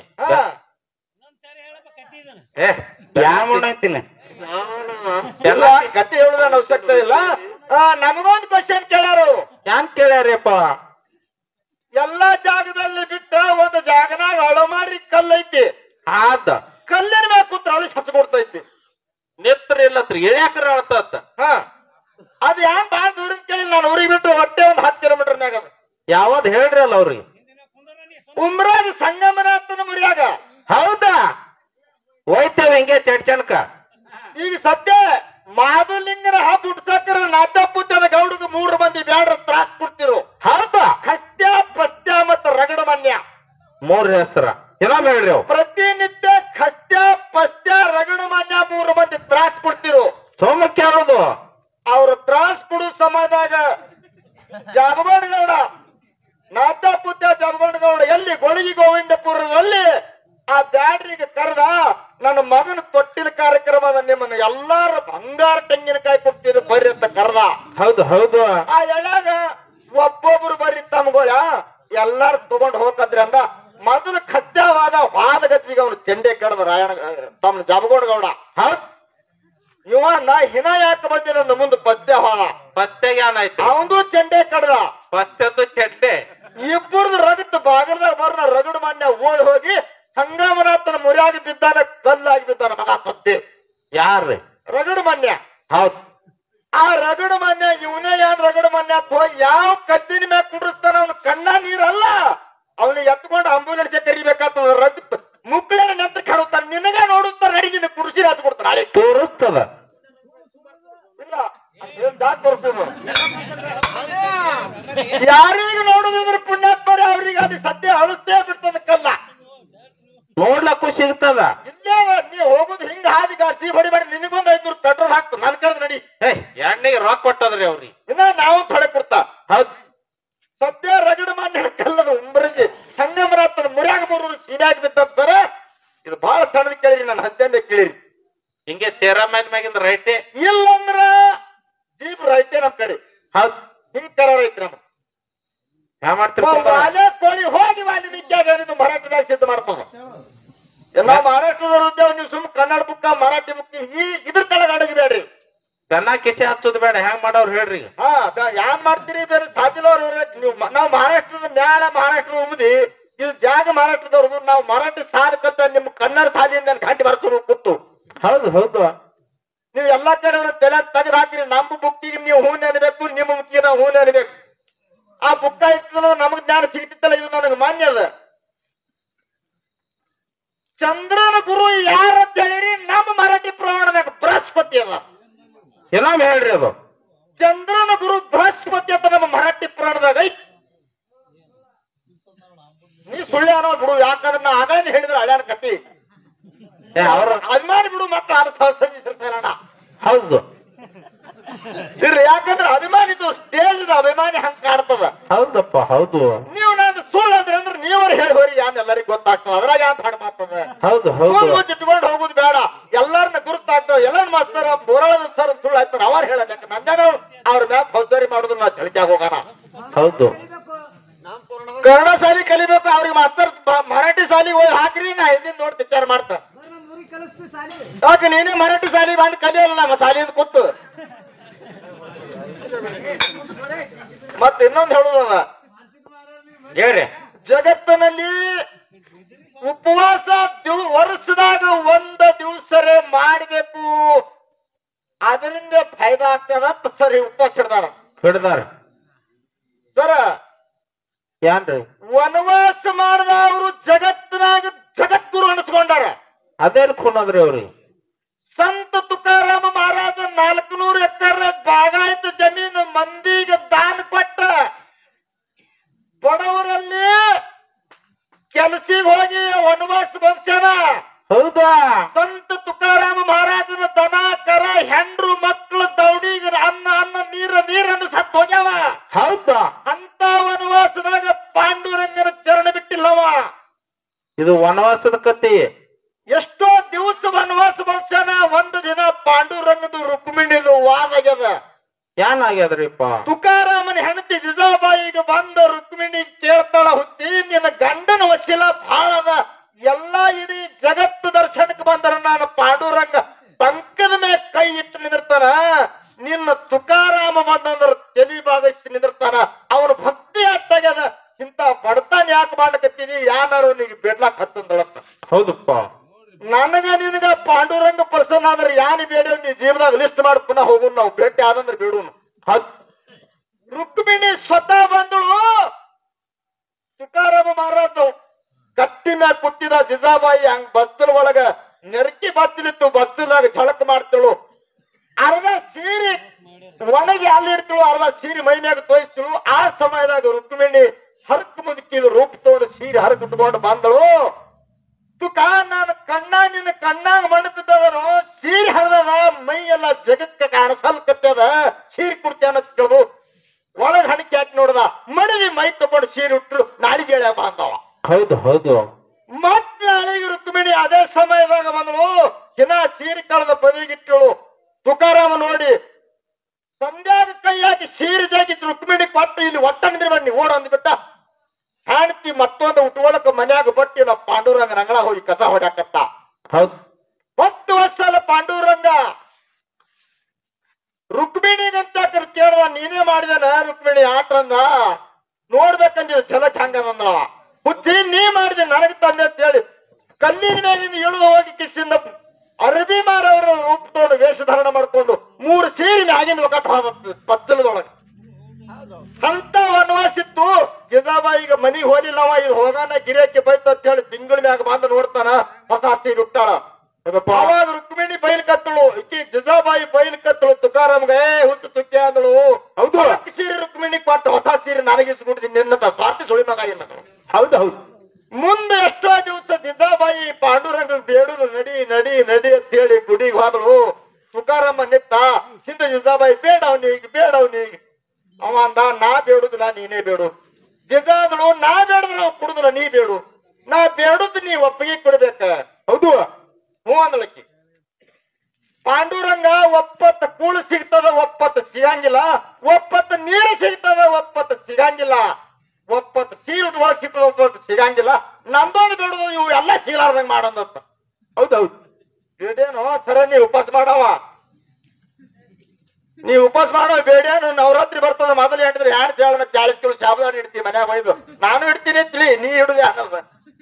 ಏ ಯಾವ ಮಾಡ್ತೀನಿ ಎಲ್ಲ ಕತೆ ಹೇಳುದ ಅವಶ್ಯಕತೆ ಇಲ್ಲ ನಮಗೊಂದು ಕ್ವಶನ್ ಕೇಳ್ಯಾರು ಯಾನ್ ಕೇಳ್ಯಾರಪ್ಪ ಎಲ್ಲಾ ಜಾಗದಲ್ಲಿ ಬಿಟ್ಟ ಒಂದು ಜಾಗನಾಗ ಅಳಮಾರಿ ಕಲ್ಲೈತಿ ಆದ ಕಲ್ಲಿನ ಮ್ಯಾಗ ಕೂತ್ರ ಅಳಿಸಿ ಹಚ್ಕೊಡ್ತೈತಿ ನಿತ್ರ ಇಲ್ಲತ್ರಿ ಇಳ್ಯಾಕ್ರ ಅಳ್ತತ್ತ ಹ ಅದ್ ಯಾನ್ ಬಾಳ ದೂರ ಕೇಳಿ ನಾನು ಊರಿಗೆ ಬಿಟ್ಟು ಹೊಟ್ಟೆ ಒಂದ್ ಹತ್ತು ಕಿಲೋಮೀಟರ್ ಮ್ಯಾಗ ಯಾವದ್ ಹೇಳ್ರಿ ಅಲ್ಲ ಅವ್ರಿಗೆ ಉಮ್ರಾಜ್ ಸಂಗಮನಾಥನ ಮುರಿಯಾಗ ಹೌದಾ ಹೋಯ್ತೇವ ಹಿಂಗೆ ಚಡ್ಚನ್ಕ ಈಗ ಸದ್ಯ ಮಾಧುಲಿಂಗನ ಹಬ್ಬ ಉಡ್ಸಕ್ರ ನಾಟಪುತ್ತದ ಗೌಡಗ ಮೂರು ಮಂದಿ ಬ್ಯಾಡ್ರ ತ್ರಾಸ್ ಕೊಡ್ತಿರು ಹೌದಾ ಹಸ್ತ್ಯ ಪಸ್ತ್ಯ ಮತ್ತ ರಗಡ ಮನ್ಯ ಮೂರ್ ಹೆಸರ ಇನ್ನೊಮ್ಮೆ ಹೇಳ್ರಿ ಅವ್ ಪ್ರತಿನಿತ್ಯ ಖಸ್ತ್ಯ ಪಸ್ತ್ಯ ರಗಡ ಮನ್ಯ ಮೂರು ಮಂದಿ ತ್ರಾಸ್ ಕೊಡ್ತಿರು ಸೋಮಕ್ಕೆ ಯಾರದು ಅವ್ರ ತ್ರಾಸ್ ಕೊಡು ಸಮಯದಾಗ ಜಾಬಗೌಡ ನಾಟಪುತ್ಯ ಜಾಬಗೌಡ ಎಲ್ಲಿ ಗೊಳಗಿ ಗೋವಿಂದಪುರದಲ್ಲಿ ಆ ಬ್ಯಾಡ್ರಿಗೆ ಕರೆದ ನನ್ನ ಮಗನ ತೊಟ್ಟಿನ ಕಾರ್ಯಕ್ರಮದ ನಿಮ್ಮನ್ನು ಎಲ್ಲಾರು ಬಂಗಾರ ತೆಂಗಿನಕಾಯಿ ಕೊಡ್ತಿದ್ರು ಬರ್ರಿ ಅಂತ ಕರೆದ ಹೌದು ಹೌದು ಆ ಎಳಾಗ ಒಬ್ಬೊಬ್ರು ಬರ್ರಿ ತಮ್ಗೋಳ ಎಲ್ಲಾರು ತಗೊಂಡ್ ಹೋಗದ್ರಿ ಅಂದ ಮೊದಲು ಖದ್ಯವಾದ ವಾದ ಗಜ್ಜಿಗೆ ಅವನು ಚೆಂಡೆ ಕಡ್ದ ರಾಯಣ ತಮ್ಮ ಜಾಬಗೌಡ ಗೌಡ ಹೌದ್ ಇವ ನಾ ಹಿನ ಯಾಕೆ ಬಂದಿ ನನ್ನ ಮುಂದೆ ಪದ್ಯ ಹೋದ ಪತ್ತೆಗೆ ಏನಾಯ್ತು ಅವಂದು ಚೆಂಡೆ ಕಡ್ದ ಪತ್ತೆದ್ದು ಚೆಡ್ಡೆ ಇಬ್ಬರದು ರಗತ್ ಬಾಗಲ್ದಾಗ ಬರ್ನ ರಗಡು ಮಾನ್ಯ ಓಡಿ ಹೋಗಿ ಸಂಗಮನಾಥನ ಮುರಿಯಾಗಿ ಬಿದ್ದಾನ ಕಲ್ಲಾಗಿ ಬಿದ್ದಾನ ಮಗ ಸತ್ಯ ಯಾರ್ರಿ ರಗಡು ಮಾನ್ಯ ಹೌದ್ ಆ ರಗಡು ಮಾನ್ಯ ಇವನೇ ಯಾನ್ ರಗಡು ಮಾನ್ಯ ಯಾವ ಕದ್ದಿನ ಮ್ಯಾಗ ಕುಡಿಸ್ತಾನ ಅವನ ಕಣ್ಣ ನೀರಲ್ಲ ಅವನು ಎತ್ಕೊಂಡು ಆಂಬುಲೆನ್ಸ್ ಕರಿಬೇಕಾಗ್ತದ ರಗತ್ ಮುಕ್ಕಳನ್ನ ನೆಂತ ಕಾಣುತ್ತಾನೆ ನಿನಗ ನೋಡುತ್ತಾರ ನಡಿ ನಿನ್ನ ಕುರ್ಸಿ ಹಚ್ಚ ಕೊಡ್ತಾರ ಹಳೆ ತೋರಿಸ್ತದ ಇಲ್ಲ ಅದೇನ್ ಜಾತ್ ತೋರಿಸೋದು ಯಾರಿಗೆ ನೋಡುದಿದ್ರೆ ಪುಣ್ಯಾತ್ಮರ ಅವ್ರಿಗೆ ಅದು ಸದ್ಯ ಅಳಿಸ್ತೇ ಬಿಡ್ತದ ಕಲ್ಲ ನೋಡ್ಲಕ್ಕೂ ಸಿಗ್ತದ ಇಲ್ಲೇ ನೀ ಹೋಗುದು ಹಿಂಗ ಹಾದಿ ಗಾಡ್ಸಿ ಹೊಡಿಬೇಡಿ ನಿನಗೊಂದು ಐದ್ನೂರು ಪೆಟ್ರೋಲ್ ಹಾಕ್ತು ನನ್ ಕಳ್ದ ನಡಿ ಏ ಎಣ್ಣೆಗೆ ರೊಕ್ಕ ಕೊಟ್ಟದ್ರಿ ಅವ್ರಿಗೆ ಇನ್ನ ನಾವು ಥೊಡೆ ಕೊಡ್ತಾ ಹೌದ್ ಸದ್ಯ ರಗಡ ಮಾನ್ಯ ಕಲ್ಲದ ಉಂಬರಿಸಿ ಸಂಗಮನಾಥನ ಮುರಿಯಾಗ ಬರುವ ಸೀನಾಗಿ ಬಿದ್ದ ಸರ ಇದು ಬಹಳ ಸಣ್ಣದ ಕೇಳಿರಿ ನನ್ನ ಹದ್ದಂದೆ ಕೇಳಿರಿ ಹಿಂಗೆ ತೇರಾ ಮ್ಯಾಗ ಮ್ಯಾಗಿಂದ ರೈಟೆ ಇಲ್ಲಂದ್ರ ಜೀಪ್ ರೈತೆ ನಮ್ ಕಡೆ ಹೌದ್ ಹಿಂಗ್ ತರ ರೈತ ನಮ್ ಯಾವ ಮಾಡ್ತೀರಿ ವಾಲೆ ಕೋಳಿ ಹೋಗಿ ವಾಲಿ ವಿದ್ಯಾಗ ಇದು ಮರಾಠಿದಾಗ ಸಿದ್ಧ ಮಾಡ್ತಾವ ಎಲ್ಲ ಮಹಾರಾಷ್ಟ್ರದವ್ರು ಉದ್ಯೋಗ ನೀವು ಸುಮ್ ಕನ್ನಡ ಬುಕ್ಕ ಮರಾಠಿ ಬುಕ್ ಈ ಇದ್ರ ಕೆಳಗೆ ಅಡಗಬೇಡ್ರಿ ಕನ್ನ ಕಿಸೆ ಹಚ್ಚೋದು ಬೇಡ ಹೆಂಗ್ ಮಾಡೋರು ಹೇಳ್ರಿ ಈಗ ಹಾ ಯಾನ್ ಮಾಡ್ತೀರಿ ಬೇರೆ ಸಾಚಿಲವ್ರು ನೀವು ನಾವು ಮಹಾರಾಷ್ಟ್ರದ ನ್ಯಾಯ ಮಹಾರಾಷ್ಟ್ರದ ಉಮ್ದಿ ಇದು ಜಾಗ ಮಹಾರಾಷ್ಟ್ರದವ್ರದು ನಾವು ಮರಾಠಿ ಸಾಧಕಂತ ನಿಮ್ ಕನ್ನಡ ಸಾಲಿಯಿಂದ ಗಂಟೆ ಬರ್ಸೋರು ಕೂತು ಹೌದು ಹೌದು ನೀವು ಎಲ್ಲಾ ಕಡೆ ತಲೆ ತೆಗೆದು ಹಾಕಿರಿ ನಮ್ಮ ಬುಕ್ಕಿಗೆ ನೀವು ಹೂನ್ ಅನ್ಬೇಕು ನಿಮ್ಮ ಬುಕ್ಕಿಗೆ ನಾವು ಹೂನ್ ಅನ್ಬೇಕು ಆ ಬುಕ್ಕ ಇತ್ತು ನಮಗ್ ಜ್ಞಾನ ಸಿಗ್ತಿತ್ತಲ್ಲ ಇದು ನನಗೆ ಮಾನ್ಯ ಅದ ಚಂದ್ರನ ಗುರು ಯಾರ ಅಂತ ಹೇಳಿರಿ ನಮ್ಮ ಮರಾಠಿ ಪ್ರಮಾಣದಾಗ ಬೃಹಸ್ಪತಿ ಅಲ್ಲ ಇನ್ನೊಮ್ಮೆ ಹೇಳ್ರಿ ಅದು ಚಂದ್ರನ ಗುರು ಬೃಹಸ್ಪತಿ ಅಂತ ನಮ್ಮ ಮರಾಠಿ ಪುರಾಣದಾಗ ಐತಿ ನೀ ಸುಳ್ಳು ಅನ್ನೋ ಬಿಡು ಯಾಕಂದ್ರೆ ನಾ ಆಗೇನು ಹೇಳಿದ್ರೆ ಹಳ್ಯಾನ ಕತಿ ಅವ್ರ ಅಭಿಮಾನಿ ಬಿಡು ಮತ್ತ ಅದು ಸಹಸಂಜಿಸೋಣ ಹೌದು ಇರ್ರಿ ಯಾಕಂದ್ರೆ ಅಭಿಮಾನಿದು ಸ್ಟೇಜ್ ಅಭಿಮಾನಿ ಹಂಗ ಕಾಣ್ತದ ಹೌದಪ್ಪ ಹೌದು ನೀವು ನಾನು ಸುಳ್ಳು ಅಂದ್ರೆ ಅಂದ್ರೆ ನೀವರ್ ಹೇಳಿ ಹೋರಿ ಯಾನ್ ಎಲ್ಲರಿಗೂ ಗೊತ್ತಾಗ್ತದ ಅದ್ರಾಗ ಯಾನ್ ಹಾಡು ಮಾತದ ಹೌದು ಹೌದು ಇಟ್ಕೊಂಡು ಹೋಗುದು ಬೇಡ ಎಲ್ಲಾರನ್ನ ಗುರುತಾಗ್ತದ ಎಲ್ಲಾರು ಮಾಡ್ತಾರ ಬೋರಾಳದ ಸರ್ ಸುಳ್ಳು ಆಯ್ತಾರ ಅವ್ರು ಹೇಳಬೇಕು ನಂದೇನೋ ಅವ್ರ ಮ್ಯಾಪ್ ಫೌಜದಾರಿ ಮಾಡುದು ನಾವು ಚಳಿಕಾಗ ಹೋಗೋಣ ಹೌದು ಕನ್ನಡ ಶಾಲಿ ಕಲಿಬೇಕು ಅವ್ರಿಗೆ ಮಾಸ್ತರ್ ಮರಾಠಿ ಶಾಲಿ ಹೋಗಿ ಹಾಕ್ರಿ ನಾ ಹಿಂದಿನ ನೋಡಿ ವಿಚಾರ ಮಾಡ್ತಾ ಸಾಕು ನೀನೇ ಮರಾಠಿ ಶಾಲಿ ಬಂದು ಕಲಿಯಲ್ಲ ನಮ್ಮ ಶಾಲಿಯಿಂದ ಕೂತು ಮತ್ತ ಇನ್ನೊಂದು ಹೇಳುದದ ಹೇಳ್ರಿ ಜಗತ್ತಿನಲ್ಲಿ ಉಪವಾಸ ದಿವ್ ವರ್ಷದಾಗ ಒಂದ ದಿವಸರೇ ಮಾಡಬೇಕು ಅದರಿಂದ ಫಾಯ್ದಾ ಆಗ್ತದ ಸರಿ ಉಪವಾಸ ಹಿಡ್ದಾರ ಹಿಡ್ದಾರ ಸರ ಏನ್ರಿ ವನವಾಸ ಮಾಡಿದ ಅವರು ಜಗತ್ತಿನಾಗ ಜಗದ್ಗುರು ಅನಿಸ್ಕೊಂಡಾರ ಅದೇನ್ ಖೂನದ್ರಿ ಅವ್ರಿ ಸಂತ ತುಕಾರಾಮ ಮಹಾರಾಜ ನಾಲ್ಕುನೂರು ಎಕರೆ ಬಾಗಾಯತ ಜಮೀನು ಮಂದಿಗೆ ದಾನ ಕೊಟ್ಟ ಬಡವರಲ್ಲಿ ಕೆಲಸಿಗೆ ಹೋಗಿ ವನವಾಸ ಬಂದ್ಯಾನ ಹೌದಾ ಸಂತ ತುಕಾರಾಮ ಮಹಾರಾಜನ ದನ ಕರ ಹೆಂಡ್ರು ಮಕ್ಕಳು ದೌಡಿಗೆ ಅನ್ನ ಅನ್ನ ನೀರ ನೀರನ್ನು ಸತ್ತು ಹೋಗ್ಯಾವ ಹೌದಾ ಅಂತ ವನವಾಸದಾಗ ಪಾಂಡುರಂಗನ ಚರಣ ಬಿಟ್ಟಿಲ್ಲವ ಇದು ವನವಾಸದ ಕತಿ ಎಷ್ಟೋ ದಿವಸ ವನವಾಸ ಬಂದ್ಯಾನ ಒಂದು ದಿನ ಪಾಂಡುರಂಗದು ರುಕ್ಮಿಣಿದು ವಾದ ಆಗ್ಯದ ಏನಾಗ್ಯದ್ರಿಪ್ಪ ತುಕಾರಾಮನ ಹೆಂಡತಿ ಜಿಜಾಬಾಯಿಗೆ ಬಂದ ರುಕ್ಮಿಣಿ ಕೇಳ್ತಾಳ ಹುಚ್ಚಿ ನಿನ್ನ ಗಂಡನ ವಶೀಲ ಬಹಳ ಅದ ಎಲ್ಲಾ ಇಡೀ ಜಗತ್ತು ದರ್ಶನಕ್ಕೆ ಬಂದರ ನಾನು ಪಾಂಡುರಂಗ ಪಂಕದ ಮೇಲೆ ಕೈ ಇಟ್ಟು ನಿಂದಿರ್ತಾನ ನಿನ್ನ ತುಕಾರಾಮ ಬಂದಂದ್ರ ತಲಿ ಭಾಗಸಿ ನಿಂದಿರ್ತಾನ ಅವನ ಭಕ್ತಿ ಅಟ್ಟಾಗ್ಯದ ಇಂತ ಬಡತಾನ ಯಾಕೆ ಮಾಡಕತ್ತೀನಿ ಯಾರು ನೀಗ ಬೇಡ್ಲಾಕ್ ಹಚ್ಚಂದಳತ್ತ ಹೌದಪ್ಪ ನನಗ ನಿನಗ ಪಾಂಡುರಂಗ ಪರ್ಸನ್ ಆದ್ರೆ ಯಾನಿ ಬೇಡ ನೀ ಜೀವದಾಗ ಲಿಸ್ಟ್ ಮಾಡಿ ಪುನಃ ಹೋಗುಣ ನಾವು ಭೇಟಿ ಆದಂದ್ರೆ ಬಿಡುನು ರುಕ್ಮಿಣಿ ಸ್ವತಃ ಬಂದಳು ತುಕಾರಾಮ ಮಹಾರಾಜ ಕಟ್ಟಿ ಮ್ಯಾಗ ಕುಟ್ಟಿದ ಜಿಜಾಬಾಯಿ ಹಂಗ ಬಚ್ಚಲ ಒಳಗ ನೆರಕಿ ಬಚ್ಚಲಿತ್ತು ಬಚ್ಚಲಾಗ ಝಳಕ್ ಮಾಡ್ತಳು ಅರ್ಧ ಸೀರೆ ಒಣಗಿ ಅಲ್ಲಿಡ್ತಳು ಅರ್ಧ ಸೀರೆ ಮೈ ಮ್ಯಾಗ ತೋಯಿಸ್ತಳು ಆ ಸಮಯದಾಗ ರುಕ್ಮಿಣಿ ಹರಕ್ ಮುದುಕಿದ ರೂಪ ತೋಡು ಸೀರೆ ಹರಕ್ ಉಟ್ಕೊಂಡು ಬಂದಳು ತುಕಾ ನಾನು ಕಣ್ಣ ನಿನ್ನ ಕಣ್ಣಾಗ ಮಣತಿದ್ದವರು ಸೀರೆ ಹರಿದದ ಮೈ ಎಲ್ಲ ಜಗಕ್ಕೆ ಕಾಣಿಸಲ್ಕತ್ತದ ಸೀರೆ ಕುಡ್ತಿ ಅನ್ನಿಸ್ತಳು ಒಳಗ್ ಹಣಿಕೆ ಹಾಕಿ ನೋಡ್ದ ಮಡವಿ ಮೈ ತಗೊಂಡು ಸೀರೆ ಉಟ್ರು ನಾಳಿಗೆ ಹೇಳ ಬಾಂಧವ ಹೌದು ಹೌದು ಮತ್ತೆ ನಾಳಿಗೆ ರುಕ್ಮಿಣಿ ಅದೇ ಸಮಯದಾಗ ಬಂದಳು ಹಿನ ಸೀರೆ ಕಳೆದ ಬದಿಗಿಟ್ಟಳು ತುಕಾರಾಮ ನೋಡಿ ಸಂಧ್ಯಾದ ಕೈ ಹಾಕಿ ಸೀರೆ ಜಾಗಿತ್ತು ರುಕ್ಮಿಣಿ ಕೊಟ್ಟು ಇಲ್ಲಿ ಒಟ್ಟಂಗ್ರಿ ಬನ್ನಿ ಓಡ ಅಂದ್ಬಿಟ್ಟ ಹೆಣ್ತಿ ಮತ್ತೊಂದು ಉಟ್ಕೊಳಕ ಮನ್ಯಾಗ ಬಟ್ಟಿ ನಾ ಪಾಂಡುರಂಗ ರಂಗಳ ಹೋಗಿ ಕಸ ಹೊಡ್ಯಾಕತ್ತ ಹೌದು ಹತ್ತು ವರ್ಷ ಅಲ್ಲ ಪಾಂಡುರಂಗ ರುಕ್ಮಿಣಿಗಂತ ಕೇಳುವ ನೀನೇ ಮಾಡಿದನ ರುಕ್ಮಿಣಿ ಆಟ ಅಂದ ನೋಡ್ಬೇಕಂದ್ರೆ ಝಲಕ್ ಹಂಗಂದವ ಹುಚ್ಚಿ ನೀ ಮಾಡಿದೆ ನನಗೆ ತಂದೆ ಅಂತ ಹೇಳಿ ಕಲ್ಲಿನ ಮೇಲಿಂದ ಇಳಿದು ಹೋಗಿ ಕಿಸಿಂದ ಅರಬಿ ಮಾರವರ ರೂಪ ತಗೊಂಡು ವೇಷಧಾರಣ ಮಾಡ್ಕೊಂಡು ಮೂರು ಸೀರೆ ಮ್ಯಾಗಿನ ಒಕ್ಕಟ್ಟು ಹೋದ ಪಚ್ಚಲದೊಳಗೆ ಅಂತ ವನವಾಸಿತ್ತು ಜಿಜಾಬಾಯಿಗ ಮನಿಗೆ ಹೋಲಿಲ್ಲವ ಇದು ಹೋಗಾನ ಗಿರಿಯಕ್ಕೆ ಬೈತ ಅಂತ ಹೇಳಿ ತಿಂಗಳ ಮ್ಯಾಗ ಬಂದು ನೋಡ್ತಾನ ಹೊಸ ಸೀರೆ ಉಟ್ಟಾಳ ಅವಾಗ ರುಕ್ಮಿಣಿ ಬೈಲ್ ಕತ್ತಳು ಈಕಿ ಜಿಜಾಬಾಯಿ ಬೈಲ್ ಕತ್ತಳು ತುಕಾರಾಮ್ಗೆ ಹುಚ್ಚು ತುಕ್ಕೆ ಅಂದಳು ಹೌದು ಸೀರೆ ರುಕ್ಮಿಣಿ ಕೊಟ್ಟು ಹೊಸ ಸೀರೆ ನನಗಿಸ್ಬಿಡ್ತೀನಿ ನಿನ್ನ ಸ್ವಾರ್ಥಿ ಸುಳಿ ಮಗ ಇಲ್ಲ ಹೌದು ಹೌದು ಮುಂದೆ ಎಷ್ಟೋ ದಿವಸ ಜಿಜಾಬಾಯಿ ಪಾಂಡುರಂಗ ಬೇಡುನು ನಡಿ ನಡಿ ನಡಿ ಅಂತ ಹೇಳಿ ಗುಡಿಗೆ ಹೋದಳು ತುಕಾರಾಮ ನಿತ್ತ ಹಿಂದೆ ಜಿಜಾಬಾಯಿ ಬೇಡ ಅವನಿಗೆ ಬೇಡ ಅವನಿಗೆ ಅವ ಅಂದ ನಾ ಬೇಡುದಿಲ್ಲ ನೀನೇ ಬೇಡು ಜಿಜಾದಳು ನಾ ಬೇಡುದು ನಾವು ಕುಡುದಿಲ್ಲ ನೀ ಬೇಡು ನಾ ಬೇಡುದು ನೀ ಒಪ್ಪಿಗೆ ಕೊಡ್ಬೇಕ ಹೌದು ಹ್ಞೂ ಅಂದಳಕ್ಕಿ ಪಾಂಡುರಂಗ ಒಪ್ಪತ್ತು ಕೂಳು ಸಿಗ್ತದ ಒಪ್ಪತ್ತು ಸಿಗಂಗಿಲ್ಲ ಒಪ್ಪತ್ತು ನೀರು ಸಿಗ್ತದ ಒಪ್ಪತ್ತು ಸಿಗಂಗಿಲ್ಲ ಒಪ್ಪತ್ತು ಸೀರು ಒಳಗೆ ಸಿಗ್ತದ ಒಪ್ಪತ್ತು ಸಿಗಂಗಿಲ್ಲ ನಂದೊಂದು ಬೇಡುದು ಇವು ಎಲ್ಲ ಸೀಲಾರ್ದಂಗ ಮಾಡಂದತ್ತ ಹೌದೌದು ಬೇಡೇನು ಸರ ನೀ ಉಪವಾಸ ಮಾಡವ ನೀ ಉಪವಾಸ ಮಾಡೋ ಬೇಡೇನು ನವರಾತ್ರಿ ಬರ್ತದ ಮೊದಲು ಹೇಳಿದ್ರೆ ಎರಡು ಜೇಳ ಚಾಳಿಸ್ ಕಿಲೋ ಶಾಬದಾನ ಇಡ್ತೀವಿ ಮನ್ಯಾಗ ಒಯ್ದು ನಾನು ಇಡ್ತೀನಿ ತಿಳಿ ನೀ ಹಿಡುದು ಅನ್ನೋದು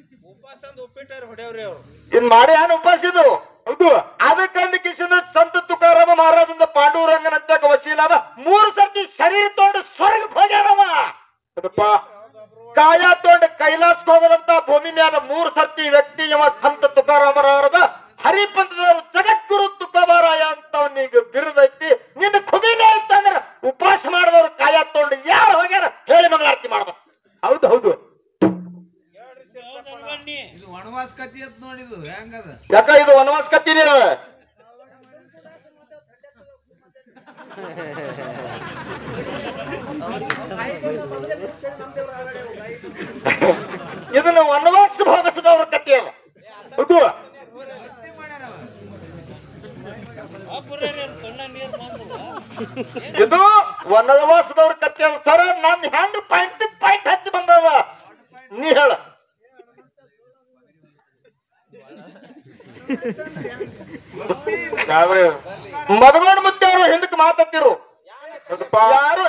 ಇನ್ ಮಾಡಿ ಏನು ಉಪವಾಸ ಇದು ಹೌದು ಅದಕ್ಕಂದು ಕಿಶನ ಸಂತ ತುಕಾರಾಮ ಮಹಾರಾಜಂದ ಪಾಂಡುರಂಗನಂತ ವಶೀಲಾದ ಮೂರು ಸರ್ತಿ ಶರೀರ ತೊಗೊಂಡು ಸ್ವರ್ಗಕ್ಕೆ ಹೋಗ್ಯಾರವ ಅದಪ್ಪ ಕಾಯ ತೊಗೊಂಡು ಕೈಲಾಸಕ್ಕೆ ಹೋಗದಂತ ಭೂಮಿ ಮ್ಯಾಲ ಮೂರು ಸರ್ತಿ ವ್ಯಕ್ತಿ ಇವ ಸಂತ ತುಕಾರಾಮರಾರದ ಹರಿಪಂಥದವರು ಜಗದ್ಗುರು ತುಕಾರಾಯ ಅಂತ ಅವನಿಗೆ ಬಿರುದೈತಿ ನಿನ್ನ ಖುಬಿನೇ ಅಂತಂದ್ರ ಉಪವಾಸ ಮಾಡಿದವರು ಕಾಯ ತೊಗೊಂಡು ಯಾರು ಹೋಗ್ಯಾರ ಹೇಳಿ ಮಂಗಳಾರತಿ ಮಾಡ್ಬೇಕು ಹೌದು ಹೌದು ವನವಾಸ ಕತಿ ಅಂತ ನೋಡಿದು ಹೆಂಗದ ಯಾಕ ಇದು ವನವಾಸ ಕತ್ತೀನಿ ಇದನ್ನ ವನವಾಸ ಭಾಗಸದವ್ರ ಕತ್ತಿ ಅದ ಹೌದು ಇದು ವನವಾಸದವ್ರ ಕತ್ತಿ ಅದ ಸರ್ ನನ್ ಹೆಂಗ್ ಪಾಯಿಂಟ್ ಪಾಯಿಂಟ್ ಹಚ್ಚಿ ಬಂದವ ಹೇಳ ಮದಗೋಣ ಮುತ್ತೆ ಅವರು ಹಿಂದಕ್ಕೆ ಮಾತಾಡ್ತಿರು ಯಾರು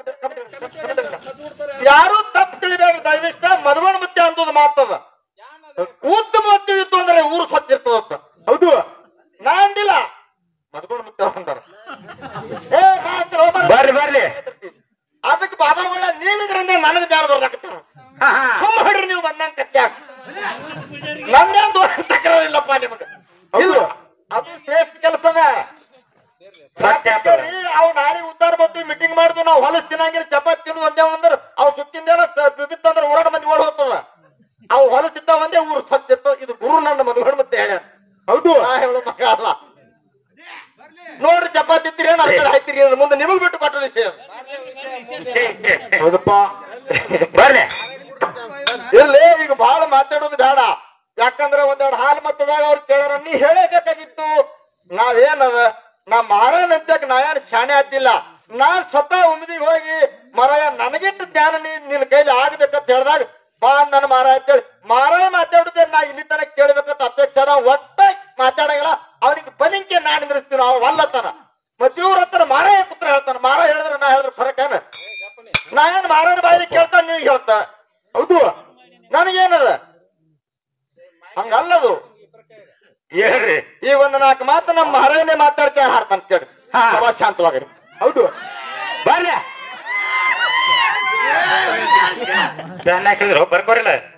ಯಾರು ತಪ್ಪು ತಿಳಿದಾಗ ದಯವಿಷ್ಟ ಮದಗೋಣ ಮುತ್ತೆ ಅಂತದ್ ಮಾತದ ಉತ್ತಮ ಇತ್ತು ಅಂದ್ರೆ ಊರು ಸ್ವಚ್ಛ ಇರ್ತದಂತ ಹೌದು ನಾ ಅಂದಿಲ್ಲ ಮದಗೋಣ ಮುತ್ತೆ ಅವ್ರು ಅಂದಾರ ಏ ನಾ ಅಂತೀರ, ಹೋಗ್ಬಾರ್ದು. ಬರ್ರಿ ಬರ್ರಿ ಅದಕ್ಕೆ ಬಾಬಾಗಳ ನೀವಿದ್ರಿಂದ ನನಗೆ ಜಾರ ಬರ್ಲಾಕತ್ತಾರ ಸುಮ್ಮ ಹೊಡ್ರಿ ನೀವು ಬಂದಂಗ ಕತ್ಯಾಕ ನನ್ನೇನ್ ದೋಷ ತಕರಾರಿಲ್ಲಪ್ಪ ನಿಮಗೆ ಹೌದು. ಅದು ಶ್ರೇಷ್ಠ ಕೆಲಸನ ಅವ್ ನಾಳೆ ಉದ್ದಾರ ಬಂದು ಮೀಟಿಂಗ್ ಮಾಡಿದ್ವಿ ನಾವು ಹೊಲಸ್ ತಿನ್ನಂಗಿಲ್ಲ ಚಪಾತಿ ತಿನ್ನೋದು ಒಂದೇ ಒಂದ್ರ ಅವ್ ಸುತ್ತಿಂದೇನ ಬಿತ್ತಂದ್ರ ಓಡಾಡ ಮಂದಿ ಓಡ್ ಹೋಗ್ತದ ಅವು ಹೊಲಸಿದ್ದ ಒಂದೇ ಊರು ಸ್ವಚ್ಛ ಇತ್ತು. ಇದು ಗುರು ನನ್ನ ಮದುವೆ ಮತ್ತೆ ಹೇಳ ಹೌದು ನಾ ಹೇಳೋ ಮಗ ಅಲ್ಲ. ನೋಡ್ರಿ ಚಪಾತಿ ಇತ್ತೀರಿ ಏನ್ ಕಡೆ ಹಾಯ್ತೀರಿ ಮುಂದೆ ನಿಮಗ್ ಬಿಟ್ಟು ಕೊಟ್ಟ ವಿಷಯ ಹೌದಪ್ಪ ಬರ್ರಿ ಇಲ್ಲಿ ಈಗ ಬಹಳ ಮಾತಾಡೋದು ಬೇಡ. ಯಾಕಂದ್ರೆ ಒಂದೆರಡು ಹಾಲು ಮತ್ತದಾಗ ಅವ್ರು ಕೇಳಾರ ನೀ ಹೇಳಬೇಕಾಗಿತ್ತು ನಾವೇನದ ನಾ ಮಾರಾಯಣ ಅಂತಕ್ ನಾ ಏನ್ ಶಾಣೆ ಆತಿಲ್ಲ. ನಾನ್ ಸ್ವತಃ ಉಮ್ದಿಗೆ ಹೋಗಿ ಮಾರಾಯ ನನಗಿಟ್ಟು ಜ್ಞಾನ ನೀ ನಿನ್ನ ಕೈಲಿ ಆಗ್ಬೇಕಂತ ಹೇಳ್ದಾಗ ಬಾ ನನ್ನ ಮಾರಾಯ ಅಂತೇಳಿ ಮಾರಾಯ ಮಾತಾಡುದೇ ನಾ ಇಲ್ಲಿ ತನಕ ಕೇಳ್ಬೇಕಂತ ಅಪೇಕ್ಷೆ ಅದ. ಒಟ್ಟ ಮಾತಾಡಂಗಿಲ್ಲ ಅವನಿಗೆ ಬಲಿಂಕೆ ನಾ ನಿಂದ್ರಿಸ್ತೀವಿ ನಾವು ಅಲ್ಲತ್ತಾನ. ಮತ್ತೆ ಇವ್ರ ಹತ್ರ ಮಾರಾಯ ಪುತ್ರ ಹೇಳ್ತಾನ. ಮಾರ ಹೇಳಿದ್ರೆ ನಾ ಹೇಳಿದ್ರೆ ಫರಕ್ ಏನ? ನಾ ಏನ್ ಮಾರಾಯಣ ಬಾಯಿಗೆ ಕೇಳ್ತಾನ ನೀವ್ ಹೇಳ್ತ ಹೌದು ನನಗೇನದ ಹಂಗಲ್ಲದು ಹೇಳ್ರಿ ಈ ಒಂದು ನಾಲ್ಕು ಮಾತು ನಮ್ಮ ಮಹಾರಾಜನೇ ಮಾತಾಡ್ತಾ ಹಾಡ್ತಾನ ಕೇಳಿ ಸಭಾ ಶಾಂತವಾಗಿರಿ ಹೌದು ಬರ್ರಿ ಚೆನ್ನಾಗಿದ್ರು ಬರ್ಕೋರಿಲ್ಲ